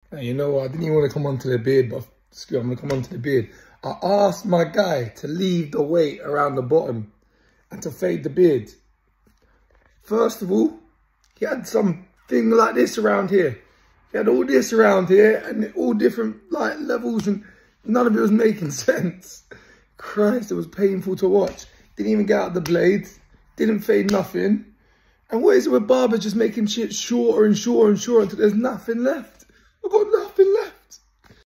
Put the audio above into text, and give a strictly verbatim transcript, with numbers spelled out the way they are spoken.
Now, you know what? I didn't even want to come onto the beard, but excuse me, I'm going to come onto the beard. I asked my guy to leave the weight around the bottom and to fade the beard. First of all, he had something like this around here. He had all this around here and all different like levels, and none of it was making sense. Christ, it was painful to watch. Didn't even get out the blade. Didn't fade nothing. And what is it with Barber just making shit shorter and shorter and shorter until there's nothing left? I've got nothing left.